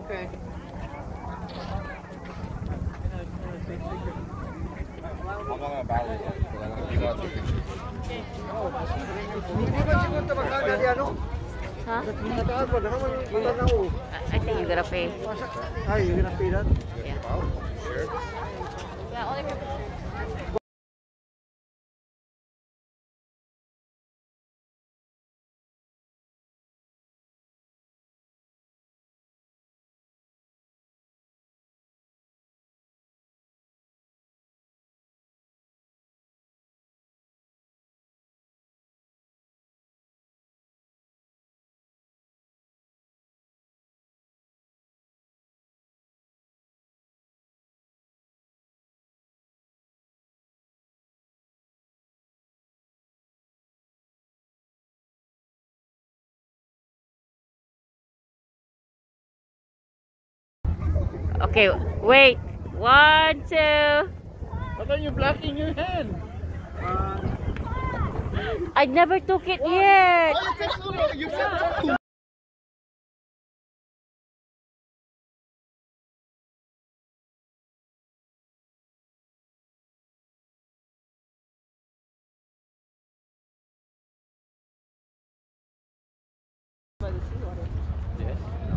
Okay. I'm not gonna battle you, but I'm gonna give out the picture. Hindi ba siguro ito magkagad yan, no? Huh? Nataas ba? Matanaw. I think you gotta pay. Ay, you're gonna pay that? Yeah. Oh, sure. Yeah, only for Okay, wait. 1, 2. What are you blocking your hand? I never took it yet. You said Yes.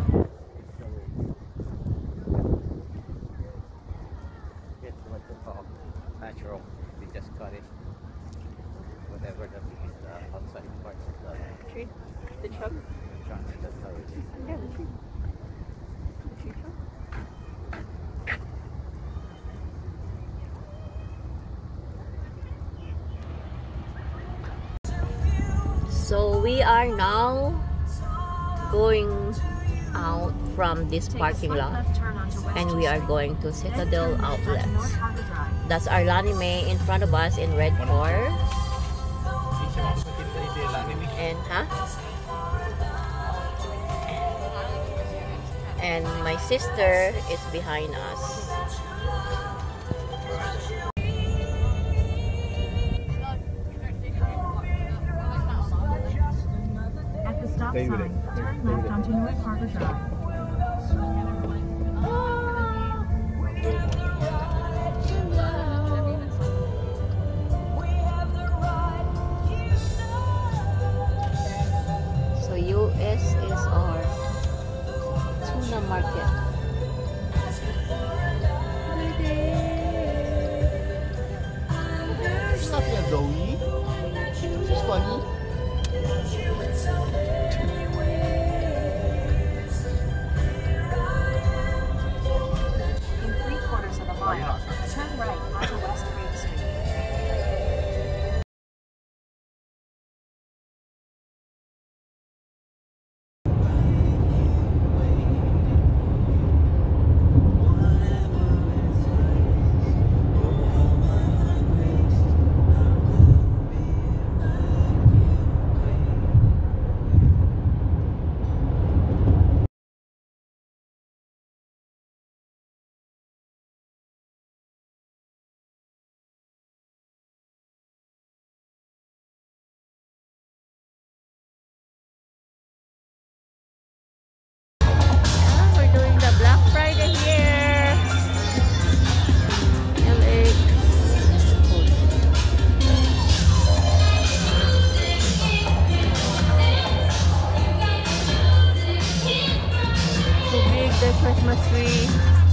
It's what they call natural. We just cut it. Whatever the outside part of the Tree? The trunk? trunk, that's how it is. Yeah, the tree. The tree trunk. So we are now going out from this parking lot and we are going to Citadel Outlet. That's our Lani May in front of us in red car. And and my sister is behind us. At the stop Stay with sign, it. turn Stay with left it. onto North Harbor Drive. So US is our tuna market. It's not yet doughy. It's just funny. In 3/4 of a mile, turn right onto West Main Street. We're doing the Black Friday here. LA. So big, the Christmas tree.